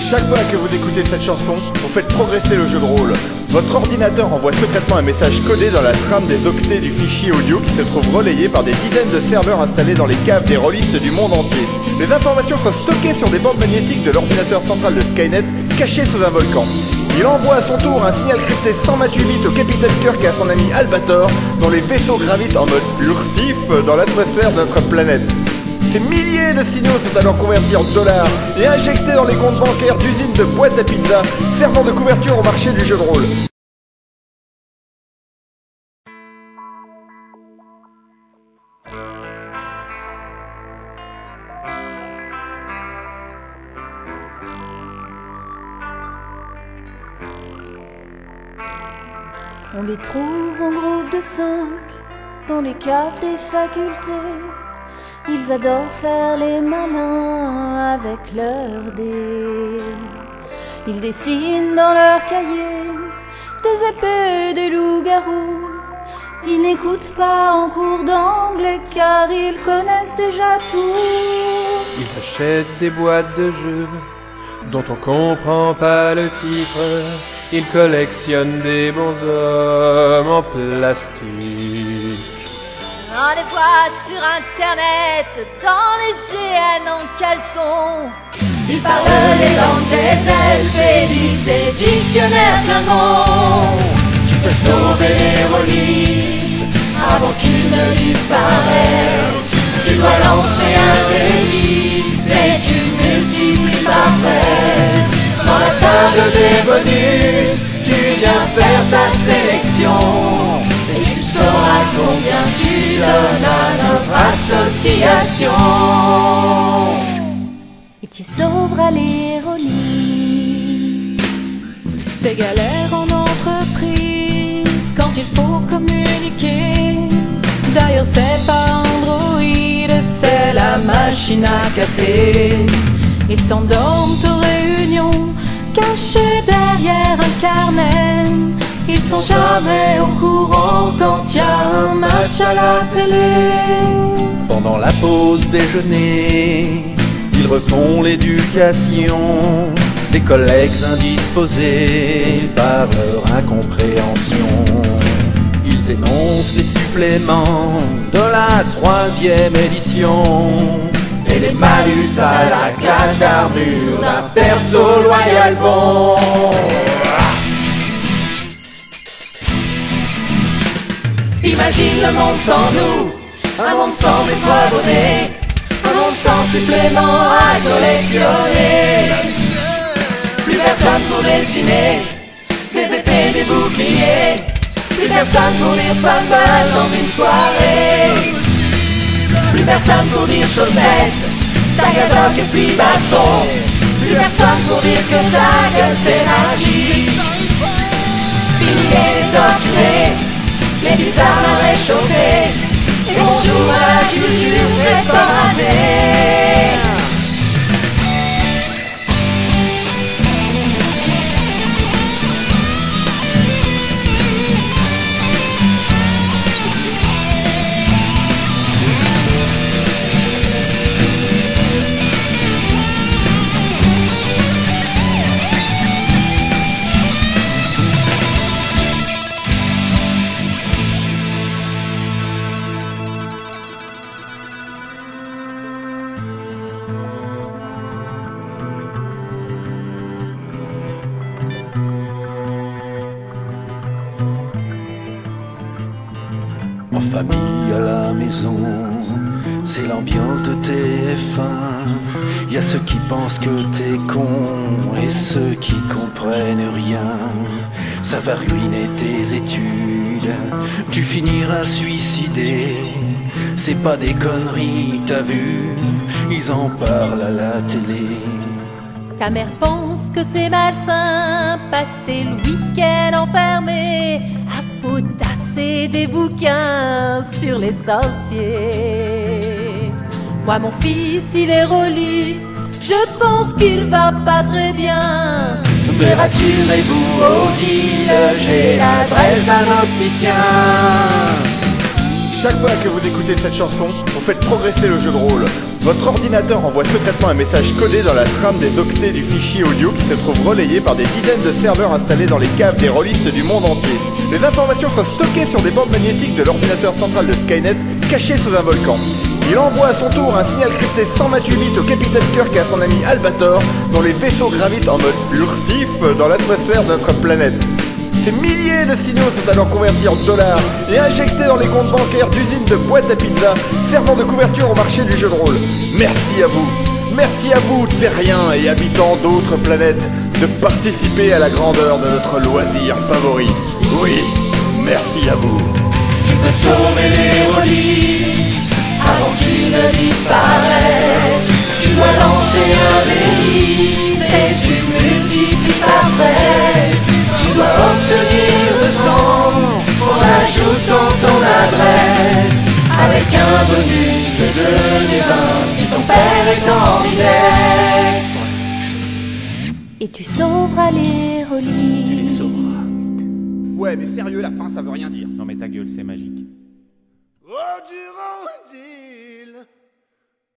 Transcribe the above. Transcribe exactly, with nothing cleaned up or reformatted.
Chaque fois que vous écoutez cette chanson, vous faites progresser le jeu de rôle. Votre ordinateur envoie secrètement un message codé dans la trame des octets du fichier audio qui se trouve relayé par des dizaines de serveurs installés dans les caves des rôlistes du monde entier. Les informations sont stockées sur des bandes magnétiques de l'ordinateur central de Skynet, caché sous un volcan. Il envoie à son tour un signal crypté cent vingt-huit bits au capitaine Kirk et à son ami Albator, dont les vaisseaux gravitent en mode furtif dans l'atmosphère de notre planète. Ces milliers de signaux sont alors convertis en dollars et injectés dans les comptes bancaires d'usines de boîtes à pizza, servant de couverture au marché du jeu de rôle. On les trouve en groupe de cinq dans les caves des facultés. Ils adorent faire les malins avec leurs dés. Ils dessinent dans leurs cahiers des épées, des loups-garous. Ils n'écoutent pas en cours d'anglais car ils connaissent déjà tout. Ils s'achètent des boîtes de jeux dont on comprend pas le titre. Ils collectionnent des bonshommes en plastique. On les voit sur internet, dans les G N en caleçon. Ils parlent les langues des elfes et lisent des dictionnaires Klingons. Tu peux sauver les rôlistes avant qu'ils ne disparaissent. Tu dois lancer un délice et tu multiplies par treize. Dans la table des bonus, tu viens faire ta sélection. Et tu sauras combien tu donnes à notre association. Et tu sauveras les rôlistes. C'est galère en entreprise quand il faut communiquer. D'ailleurs c'est pas Android, c'est la machine à café. Ils s'endorment aux réunions, cachés derrière un carnet. Ils sont jamais au courant quand il y a un match à la télé. Pendant la pause déjeuner, ils refont l'éducation des collègues indisposés par leur incompréhension. Ils énoncent les suppléments de la troisième édition et les malus à la classe d'armure d'un perso loyal bon. Imagine le monde sans nous, un monde sans étoiles données, un monde sans suppléments à collectionner. Plus personne pour dessiner des épées, des boucliers. Plus personne pour dire fanbase dans une soirée. Plus personne pour dire chaussettes, tagazoc et puis baston. Plus personne pour dire que ta gueule c'est magique. Fini les torturés, les bizarres à réchauffer. Et bonjour à la culture préformatée. En famille à la maison, c'est l'ambiance de T F un. Y a ceux qui pensent que t'es con et ceux qui comprennent rien. Ça va ruiner tes études, tu finiras suicidé. C'est pas des conneries, t'as vu, ils en parlent à la télé. Ta mère pense que c'est malsain, passer le week-end enfermé à potasser des bouquins sur les sorciers. Moi mon fils il est rôliste, je pense qu'il va pas très bien. Mais rassurez-vous, au deal, j'ai l'adresse d'un opticien. Chaque fois que vous écoutez cette chanson, vous faites progresser le jeu de rôle. Votre ordinateur envoie secrètement un message codé dans la trame des octets du fichier audio qui se trouve relayé par des dizaines de serveurs installés dans les caves des rôlistes du monde entier. Les informations sont stockées sur des bandes magnétiques de l'ordinateur central de Skynet, caché sous un volcan. Il envoie à son tour un signal crypté cent vingt-huit bits au capitaine Kirk et à son ami Albator, dont les vaisseaux gravitent en mode furtif dans l'atmosphère de notre planète. Ces milliers de signaux sont alors convertis en dollars et injectés dans les comptes bancaires d'usines de boîtes à pizza, servant de couverture au marché du jeu de rôle. Merci à vous, merci à vous, terriens et habitants d'autres planètes, de participer à la grandeur de notre loisir favori. Oui, merci à vous. Tu peux sauver les rôlistes avant qu'ils ne disparaissent. Tu dois lancer un délice et tu multiplies par treize. Tu dois obtenir le sang en ajoutant ton adresse, avec un bonus de deux des vingt si ton père est en vinaigre. Et tu sauveras les rôlistes. Tu les sauveras. Ouais, mais sérieux, la fin, ça veut rien dire. Non mais ta gueule, c'est magique. Oh, du rôle